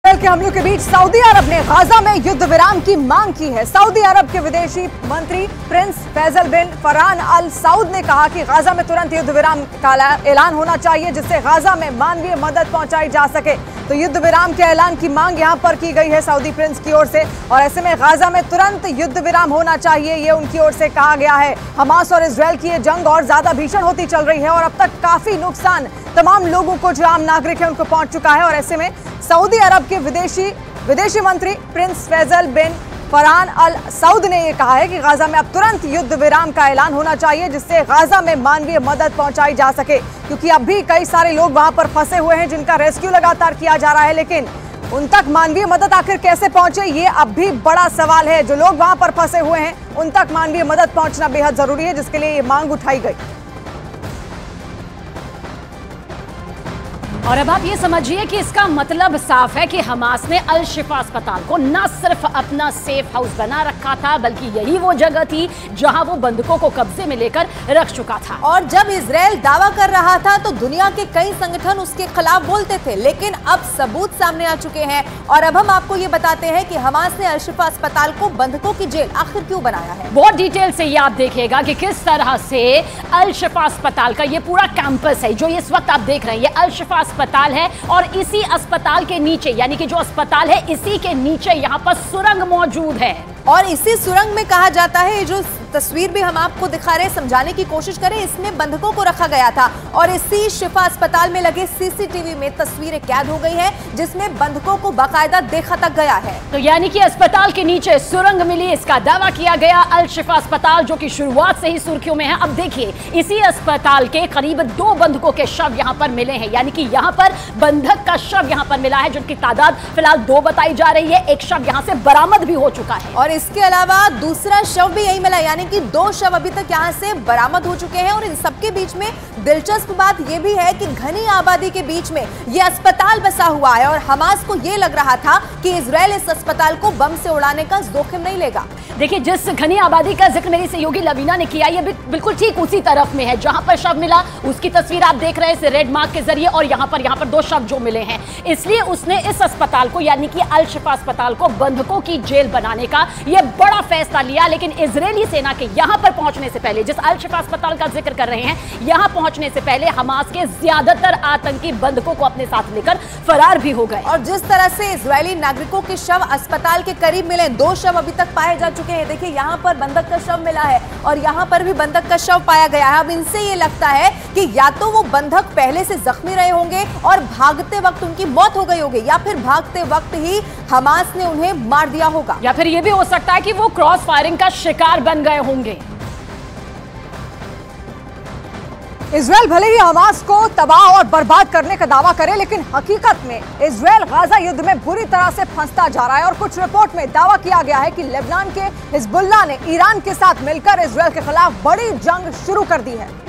के हमलों के बीच सऊदी अरब ने गाजा में युद्ध विराम की मांग की है। सऊदी अरब के विदेशी मंत्री prince Faisal bin Farhan Al Saud ने कहा कि गाजा में तुरंत युद्ध विराम का ऐलान होना चाहिए, जिससे गाजा में मानवीय मदद पहुंचाई जा सके। तो युद्ध विराम के ऐलान की मांग यहां पर की गई है सऊदी प्रिंस की ओर से, और ऐसे में गाजा में तुरंत युद्ध विराम होना चाहिए, ये उनकी ओर से कहा गया है। हमास और इजरायल की ये जंग और ज्यादा भीषण होती चल रही है और अब तक काफी नुकसान तमाम लोगों को, जो आम नागरिक है, उनको पहुंच चुका है। और ऐसे में सऊदी अरब के विदेशी मंत्री prince Faisal bin Farhan Al Saud ने यह कहा है कि गाजा में अब तुरंत युद्ध विराम का ऐलान होना चाहिए, जिससे गाजा में मानवीय मदद पहुंचाई जा सके, क्योंकि अब भी कई सारे लोग वहां पर फंसे हुए हैं जिनका रेस्क्यू लगातार किया जा रहा है, लेकिन उन तक मानवीय मदद आखिर कैसे पहुंचे, ये अब भी बड़ा सवाल है। जो लोग वहां पर फंसे हुए हैं उन तक मानवीय मदद पहुंचना बेहद जरूरी है, जिसके लिए ये मांग उठाई गई। और अब आप ये समझिए कि इसका मतलब साफ है कि हमास ने अल शिफा अस्पताल को न सिर्फ अपना सेफ हाउस बना रखा था, बल्कि यही वो जगह थी जहां वो बंधकों को कब्जे में लेकर रख चुका था। और जब इजराइल दावा कर रहा था तो दुनिया के कई संगठन उसके खिलाफ बोलते थे, लेकिन अब सबूत सामने आ चुके हैं। और अब हम आपको ये बताते हैं कि हमास ने अल शिफा अस्पताल को बंधकों की जेल आखिर क्यों बनाया है। बहुत डिटेल से ये आप देखिएगा कि किस तरह से अल शिफा अस्पताल का ये पूरा कैंपस है, जो इस वक्त आप देख रहे हैं, ये अल शिफा अस्पताल है। और इसी अस्पताल के नीचे, यानी कि जो अस्पताल है, इसी के नीचे यहां पर सुरंग मौजूद है। और इसी सुरंग में कहा जाता है, जो तस्वीर भी हम आपको दिखा रहे हैं, समझाने की कोशिश करें, इसमें बंधकों को रखा गया था। और इसी शिफा अस्पताल में लगे सीसीटीवी में तस्वीरें कैद हो गई हैं, जिसमें बंधकों को बाकायदा देखा तक गया है। तो यानी कि अस्पताल के नीचे सुरंग मिली, इसका दावा किया गया। अल शिफा अस्पताल जो कि शुरुआत से ही सुर्खियों में है। अब देखिए, इसी अस्पताल के करीब 2 बंधकों के शव यहां पर मिले हैं, यानी कि यहां पर बंधक का शव यहां पर मिला है, जिनकी तादाद फिलहाल 2 बताई जा रही है। एक शव यहां से बरामद भी हो चुका है और इसके अलावा दूसरा शव भी यही मिला, यानी कि 2 शव अभी तक यहां से बरामद हो चुके हैं। और इन सबके बीच में दिलचस्प बात यह भी है कि घनी आबादी के बीच में यह अस्पताल बसा हुआ है, और हमास को यह लग रहा था कि इजराइल इस अस्पताल को बम से उड़ाने का जोखिम नहीं लेगा। देखिए, जिस घनी आबादी का जिक्र मेरी सहयोगी लवीना ने किया, ये बिल्कुल ठीक उसी तरफ में है जहां पर शव मिला। उसकी तस्वीर आप देख रहे हैं इस रेड मार्क के जरिए, और यहां पर 2 शव जो मिले हैं। इसलिए उसने इस अस्पताल को, यानी कि अल शिफा अस्पताल को, बंधकों की जेल बनाने का यह बड़ा फैसला लिया। लेकिन इजरायली सेना के यहां पर पहुंचने से पहले, जिस अल शिफा अस्पताल का जिक्र कर रहे हैं, यहां पहुंचने से पहले हमास के ज्यादातर आतंकी बंधकों को अपने साथ लेकर फरार भी हो गए। और जिस तरह से इजरायली नागरिकों के शव अस्पताल के करीब मिले, 2 शव अभी तक पाए जा चुके हैं। देखिए, यहां पर बंधक का शव मिला है और यहां पर भी बंधक का शव पाया गया है। अब इनसे ये लगता है कि या तो वो बंधक पहले से जख्मी रहे होंगे और भागते वक्त उनकी मौत हो गई होगी, या फिर भागते वक्त ही हमास ने उन्हें मार दिया होगा, या फिर ये भी हो सकता है कि वो क्रॉस फायरिंग का शिकार बन गए होंगे। इजरायल भले ही हमास को तबाह और बर्बाद करने का दावा करे, लेकिन हकीकत में इजरायल गाजा युद्ध में बुरी तरह से फंसता जा रहा है। और कुछ रिपोर्ट में दावा किया गया है कि लेबनान के हिजबुल्लाह ने ईरान के साथ मिलकर इजरायल के खिलाफ बड़ी जंग शुरू कर दी है।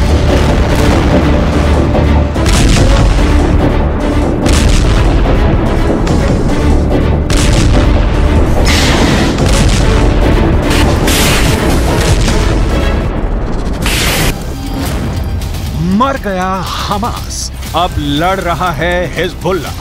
मर गया हमास, अब लड़ रहा है हिजबुल्लाह।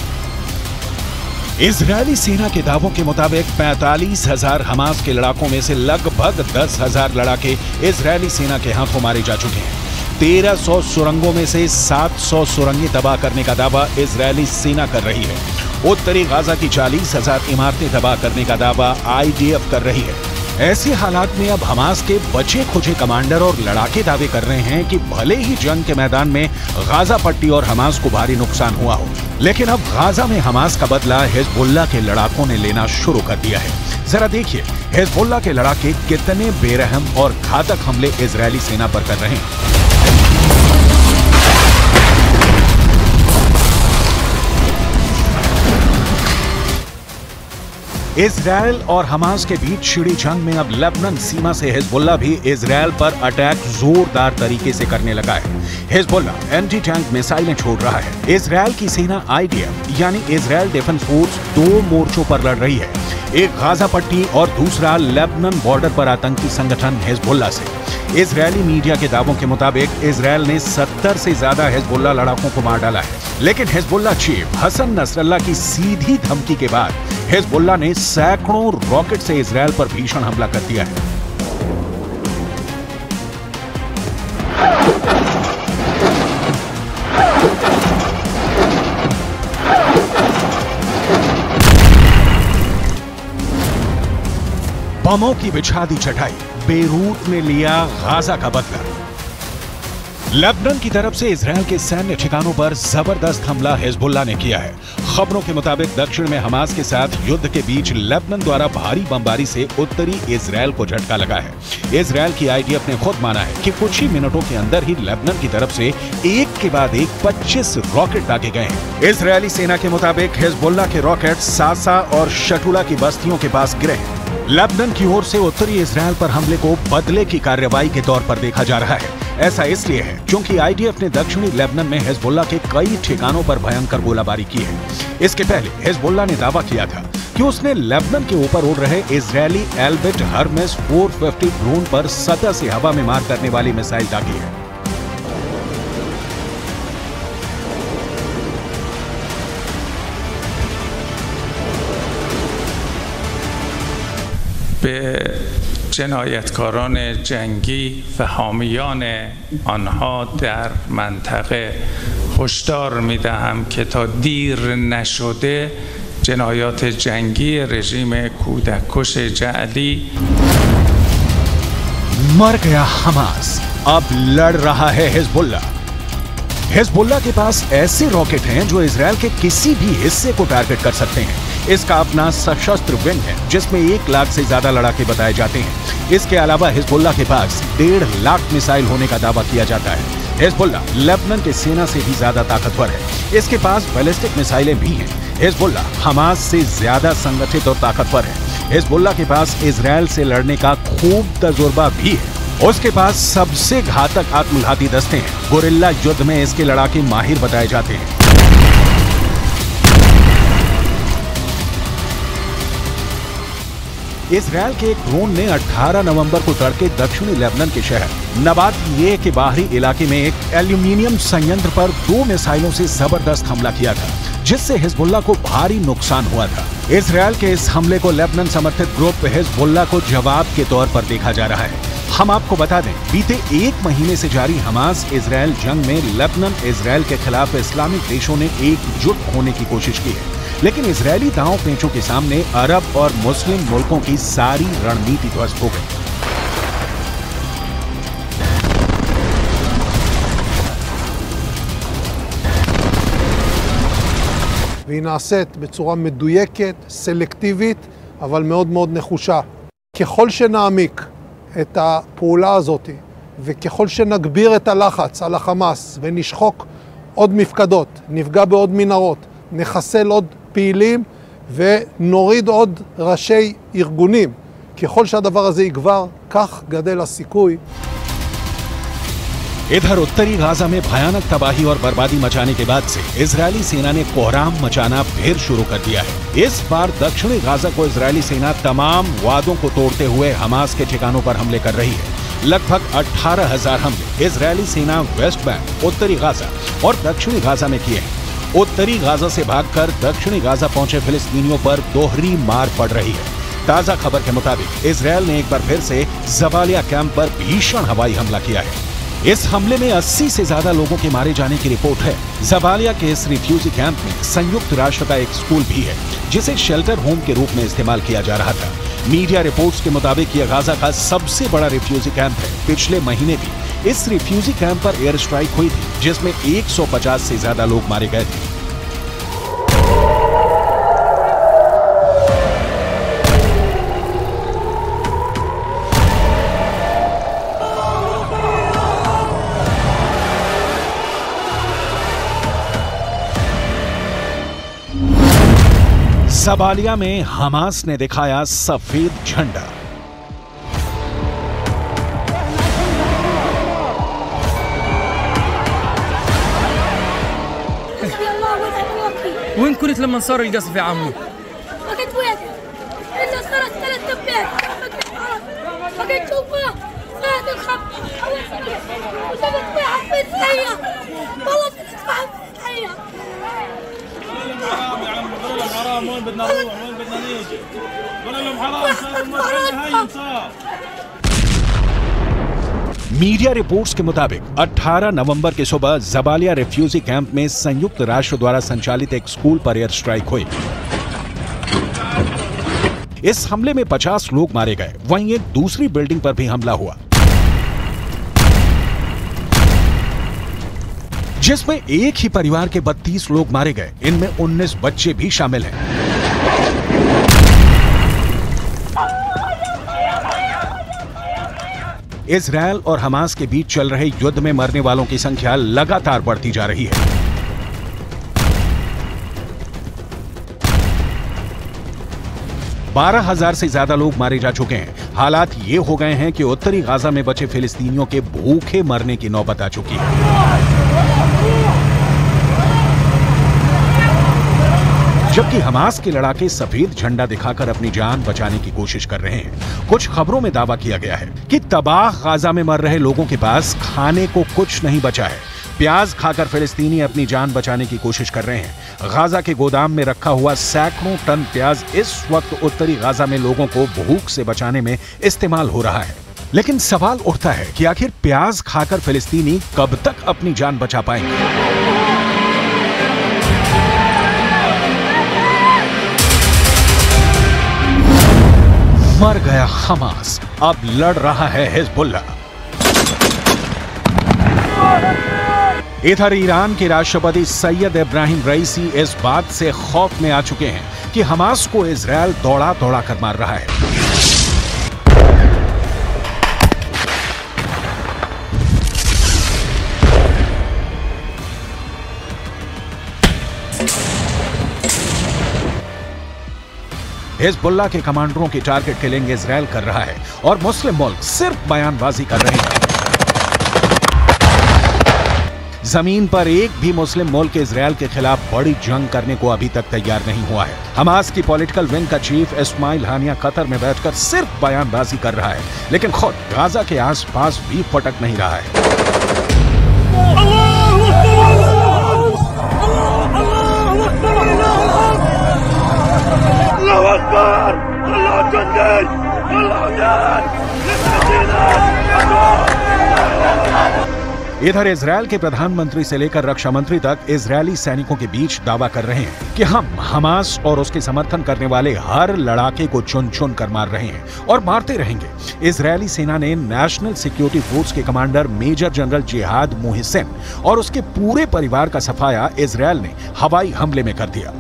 इजरायली सेना के दावों के मुताबिक 45,000 हमास के लड़ाकों में से लगभग 10,000 लड़ाके इजरायली सेना के हाथों मारे जा चुके हैं। 1300 सुरंगों में से 700 सुरंगें तबाह करने का दावा इजरायली सेना कर रही है। उत्तरी गाजा की 40,000 इमारतें तबाह करने का दावा IDF कर रही है। ऐसे हालात में अब हमास के बचे खुचे कमांडर और लड़ाके दावे कर रहे हैं कि भले ही जंग के मैदान में गाजा पट्टी और हमास को भारी नुकसान हुआ हो, लेकिन अब गाजा में हमास का बदला हिजबुल्लाह के लड़ाकों ने लेना शुरू कर दिया है। जरा देखिए, हिजबुल्लाह के लड़ाके कितने बेरहम और घातक हमले इजरायली सेना पर कर रहे हैं। इजराइल और हमास के बीच छिड़ी जंग में अब लेबनान सीमा से हिजबुल्लाह भी इजराइल पर अटैक जोरदार तरीके से करने लगा है। हिजबुल्लाह एंटी टैंक मिसाइलें छोड़ रहा है। इजराइल की सेना IDF यानी इजराइल डिफेंस फोर्स 2 मोर्चों पर लड़ रही है, एक गाजा पट्टी और दूसरा लेबनान बॉर्डर पर आतंकी संगठन हिजबुल्लाह से। इजरायली मीडिया के दावों के मुताबिक इजराइल ने 70 से ज्यादा हिजबुल्लाह लड़ाकों को मार डाला है, लेकिन हिजबुल्लाह चीफ हसन नसरल्लाह की सीधी धमकी के बाद हिजबुल्लाह ने सैकड़ों रॉकेट से इजराइल पर भीषण हमला कर दिया है। बमों की बिछा दी चटाई, बेरूत ने लिया गाजा का बदला। लेबनान की तरफ से इजराइल के सैन्य ठिकानों पर जबरदस्त हमला हिजबुल्लाह ने किया है। खबरों के मुताबिक दक्षिण में हमास के साथ युद्ध के बीच लेबनान द्वारा भारी बमबारी से उत्तरी इजराइल को झटका लगा है। इजराइल की IDF ने खुद माना है कि कुछ ही मिनटों के अंदर ही लेबनान की तरफ से एक के बाद एक 25 रॉकेट दागे गए हैं। इजरायली सेना के मुताबिक हिजबुल्लाह के रॉकेट सासा और शटुला की बस्तियों के पास गिरे हैं। लेबनान की ओर से उत्तरी इजराइल पर हमले को बदले की कार्रवाई के तौर पर देखा जा रहा है। ऐसा इसलिए है क्योंकि IDF ने दक्षिणी लेबनान में हिजबुल्लाह के कई ठिकानों पर भयंकर गोलाबारी की है। इसके पहले हिजबुल्लाह ने दावा किया था कि उसने लेबनान के ऊपर उड़ रहे इजरायली एल्बिट हर्मेस 450 ड्रोन पर सतह से हवा में मार करने वाली मिसाइल दागी है। به جنایتکاران جنگی و حامیان آنها در منطقه هشدار می‌دهم که تا دیر نشده جنایات جنگی رژیم کودککش جعلی मर गया हमास, अब लड़ रहा है हिजबुल्लाह। हिजबुल्लाह के पास ऐसे रॉकेट हैं जो इजराइल के किसी भी हिस्से को टारगेट कर सकते हैं। इसका अपना सशस्त्र विंग है जिसमें 1 लाख से ज्यादा लड़ाके बताए जाते हैं। इसके अलावा हिजबुल्लाह के पास 1.5 लाख मिसाइल होने का दावा किया जाता है। हिजबुल्लाह लेबनान की सेना से भी ज्यादा ताकतवर है। इसके पास बैलिस्टिक मिसाइलें भी हैं। हिजबुल्लाह हमास से ज्यादा संगठित और ताकतवर है। हिजबुल्लाह के पास इजराइल से लड़ने का खूब तजुर्बा भी है। उसके पास सबसे घातक आत्मघाती दस्ते हैं। गोरिल्ला युद्ध में इसके लड़ाके माहिर बताए जाते हैं। इजराइल के एक ड्रोन ने 18 नवंबर को तड़के दक्षिणी लेबनान के शहर नबातिये के बाहरी इलाके में एक एल्यूमिनियम संयंत्र पर 2 मिसाइलों से जबरदस्त हमला किया था, जिससे हिजबुल्लाह को भारी नुकसान हुआ था। इजराइल के इस हमले को लेबनान समर्थित ग्रुप हिजबुल्लाह को जवाब के तौर पर देखा जा रहा है। हम आपको बता दें, बीते 1 महीने से जारी हमास इजराइल जंग में लेबनान इजराइल के खिलाफ इस्लामिक देशों ने एकजुट होने की कोशिश की है, लेकिन इजरायली दांव पेंचों के सामने अरब और मुस्लिम मुल्कों की सारी रणनीति ध्वस्त हो गई। והיא נעשית בצורה מדויקת, סלקטיבית, אבל מאוד מאוד נחושה. ככל שנעמיק את הפעולה הזאת, וככל שנגביר את הלחץ על החמאס ונשחוק עוד מפקדות, נפגע בעוד מנהרות, נחסל עוד פעילים ונוריד עוד ראשי ארגונים, ככל שהדבר הזה יגבר, כך גדל הסיכוי. इधर उत्तरी गाजा में भयानक तबाही और बर्बादी मचाने के बाद से इजरायली सेना ने कोहराम मचाना फिर शुरू कर दिया है। इस बार दक्षिणी गाजा को इजरायली सेना तमाम वादों को तोड़ते हुए हमास के ठिकानों पर हमले कर रही है। लगभग 18,000 हमले इजरायली सेना वेस्ट बैंक, उत्तरी गाजा और दक्षिणी गाजा में किए हैं। उत्तरी गाजा से भागकर दक्षिणी गाजा पहुंचे फिलिस्तीनियों पर दोहरी मार पड़ रही है। ताजा खबर के मुताबिक इजरायल ने एक बार फिर से जबालिया कैंप पर भीषण हवाई हमला किया है। इस हमले में 80 से ज्यादा लोगों के मारे जाने की रिपोर्ट है। जबालिया के इस रिफ्यूजी कैंप में संयुक्त राष्ट्र का एक स्कूल भी है, जिसे शेल्टर होम के रूप में इस्तेमाल किया जा रहा था। मीडिया रिपोर्ट्स के मुताबिक यह गाजा का सबसे बड़ा रिफ्यूजी कैंप है। पिछले महीने भी इस रिफ्यूजी कैंप पर एयर स्ट्राइक हुई थी, जिसमें 150 से ज्यादा लोग मारे गए थे। जबालिया में हमास ने दिखाया सफेद झंडा। وين كنت لما صار القصف في عمود؟ ما كنت وين؟ إلا صارت 3 دبات، ما كنت شوفها، صارت الخط، وشفت واحد في الحية، والله شفت واحد في الحية. حرام يا عم، قولوا لهم حرام، وين بدنا نروح؟ وين بدنا نيجي؟ قولوا لهم حرام، صار الموت هين صار. मीडिया रिपोर्ट्स के मुताबिक 18 नवंबर की सुबह जबालिया रिफ्यूजी कैंप में संयुक्त राष्ट्र द्वारा संचालित एक स्कूल पर एयर स्ट्राइक हुई। इस हमले में 50 लोग मारे गए। वहीं एक दूसरी बिल्डिंग पर भी हमला हुआ, जिसमें एक ही परिवार के 32 लोग मारे गए। इनमें 19 बच्चे भी शामिल हैं। इजरायल और हमास के बीच चल रहे युद्ध में मरने वालों की संख्या लगातार बढ़ती जा रही है। बारह 12,000 से ज्यादा लोग मारे जा चुके हैं। हालात ये हो गए हैं कि उत्तरी गाजा में बचे फिलिस्तीनियों के भूखे मरने की नौबत आ चुकी है। जबकि हमास के लड़ाके सफेद झंडा दिखाकर अपनी जान बचाने की कोशिश कर रहे हैं। कुछ खबरों में दावा किया गया है कि तबाह गाजा में मर रहे लोगों के पास खाने को कुछ नहीं बचा है। प्याज खाकर फिलिस्तीनी अपनी जान बचाने की कोशिश कर रहे हैं। गाजा के गोदाम में रखा हुआ सैकड़ों टन प्याज इस वक्त उत्तरी गाजा में लोगों को भूख से बचाने में इस्तेमाल हो रहा है। लेकिन सवाल उठता है कि आखिर प्याज खाकर फिलिस्तीनी कब तक अपनी जान बचा पाएंगे? मर गया हमास, अब लड़ रहा है हिजबुल्लाह। इधर ईरान के राष्ट्रपति सैयद इब्राहिम रईसी इस बात से खौफ में आ चुके हैं कि हमास को इजरायल दौड़ा दौड़ा कर मार रहा है। हिजबुल्लाह के कमांडरों की टारगेट किलिंग इजरायल कर रहा है और मुस्लिम मुल्क सिर्फ बयानबाजी कर रहे हैं। जमीन पर एक भी मुस्लिम मुल्क इजरायल के खिलाफ बड़ी जंग करने को अभी तक तैयार नहीं हुआ है। हमास की पॉलिटिकल विंग का चीफ इस्माइल हानिया कतर में बैठकर सिर्फ बयानबाजी कर रहा है, लेकिन खुद गाजा के आसपास भी फटक नहीं रहा है। इधर इजरायल के प्रधानमंत्री से लेकर रक्षा मंत्री तक इजरायली सैनिकों के बीच दावा कर रहे हैं कि हम हमास और उसके समर्थन करने वाले हर लड़ाके को चुन चुन कर मार रहे हैं और मारते रहेंगे। इजरायली सेना ने नेशनल सिक्योरिटी फोर्स के commander major general Jihad Mohsen और उसके पूरे परिवार का सफाया इजरायल ने हवाई हमले में कर दिया।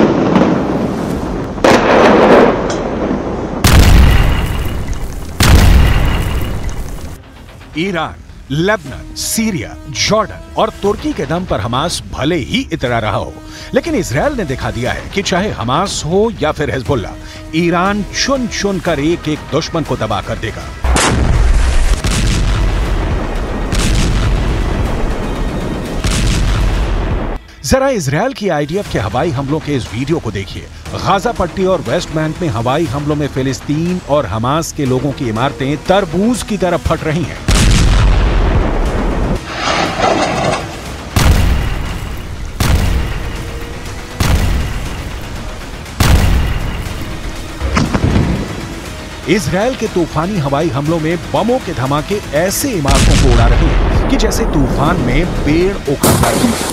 ईरान, लेबनान, सीरिया, जॉर्डन और तुर्की के दम पर हमास भले ही इतरा रहा हो, लेकिन इजरायल ने दिखा दिया है कि चाहे हमास हो या फिर हिजबुल्लाह, ईरान चुन चुन कर एक एक दुश्मन को तबाह कर देगा। जरा इजरायल की आईडीएफ के हवाई हमलों के इस वीडियो को देखिए। गाजा पट्टी और वेस्ट बैंक में हवाई हमलों में फिलिस्तीन और हमास के लोगों की इमारतें तरबूज की तरह फट रही हैं। इजरायल के तूफानी हवाई हमलों में बमों के धमाके ऐसे इमारतों को उड़ा रहे हैं कि जैसे तूफान में पेड़ उखड़ रहे हैं।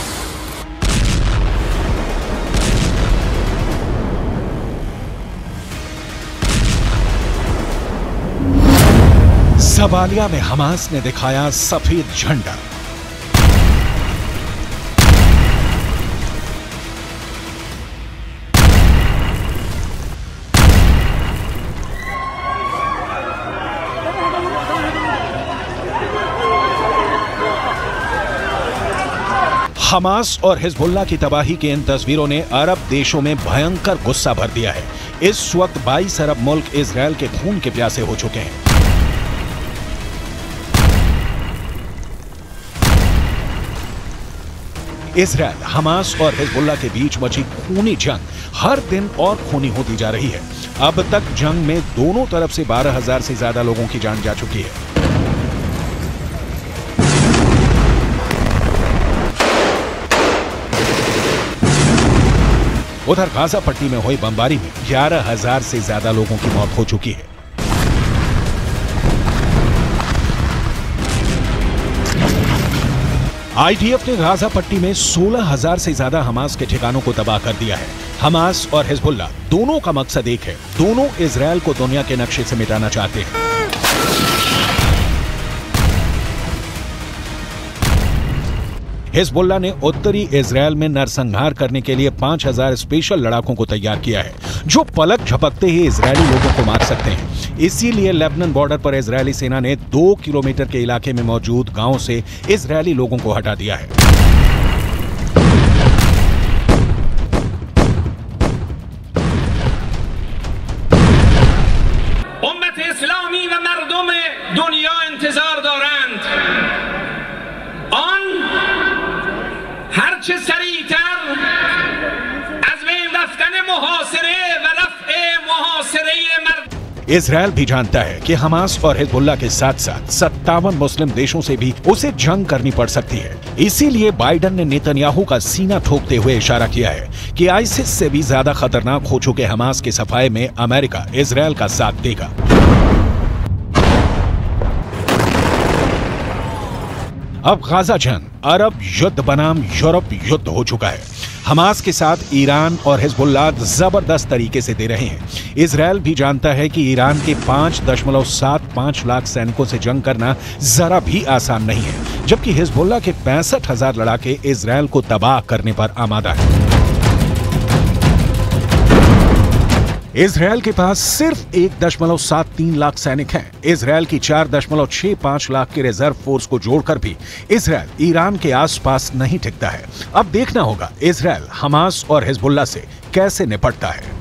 जबालिया में हमास ने दिखाया सफेद झंडा। हमास और हिजबुल्लाह की तबाही की इन तस्वीरों ने अरब देशों में भयंकर गुस्सा भर दिया है। इस वक्त 22 अरब मुल्क इजरायल के खून के प्यासे हो चुके हैं। इजरायल, हमास और हिजबुल्लाह के बीच मची खूनी जंग हर दिन और खूनी होती जा रही है। अब तक जंग में दोनों तरफ से 12,000 से ज्यादा लोगों की जान जा चुकी है। उधर गाजा पट्टी में हुई बमबारी में 11,000 से ज्यादा लोगों की मौत हो चुकी है। आईडीएफ ने गाजा पट्टी में 16,000 से ज्यादा हमास के ठिकानों को तबाह कर दिया है। हमास और हिजबुल्लाह दोनों का मकसद एक है, दोनों इजरायल को दुनिया के नक्शे से मिटाना चाहते हैं। हिजबुल्लाह ने उत्तरी इजरायल में नरसंहार करने के लिए 5,000 स्पेशल लड़ाकों को तैयार किया है, जो पलक झपकते ही इजरायली लोगों को मार सकते हैं। इसीलिए लेबनान बॉर्डर पर इजरायली सेना ने 2 किलोमीटर के इलाके में मौजूद गांवों से इजरायली लोगों को हटा दिया है। उम्मत इस्लामी व मर्दम दुनिया इंतजार दौरान هرچه سریعتر از بین رفتن محاصره و رفع محاصره مرد इजरायल भी जानता है कि हमास और हिजबुल्लाह के साथ साथ 57 मुस्लिम देशों से भी उसे जंग करनी पड़ सकती है। इसीलिए बाइडन ने नेतन्याहू का सीना ठोकते हुए इशारा किया है कि आईसिस से भी ज्यादा खतरनाक हो चुके हमास के सफाए में अमेरिका इजरायल का साथ देगा। अब गाजा जंग अरब युद्ध बनाम यूरोप युद्ध हो चुका है। हमास के साथ ईरान और हिजबुल्लाह जबरदस्त तरीके से दे रहे हैं। इजरायल भी जानता है कि ईरान के 5.75 लाख सैनिकों से जंग करना जरा भी आसान नहीं है, जबकि हिजबुल्लाह के 65,000 लड़ाके इजरायल को तबाह करने पर आमादा है। इजरायल के पास सिर्फ 1.73 लाख सैनिक हैं। इजरायल की 4.65 लाख के रिजर्व फोर्स को जोड़कर भी इजरायल ईरान के आसपास नहीं टिकता है। अब देखना होगा इजरायल हमास और हिजबुल्लाह से कैसे निपटता है।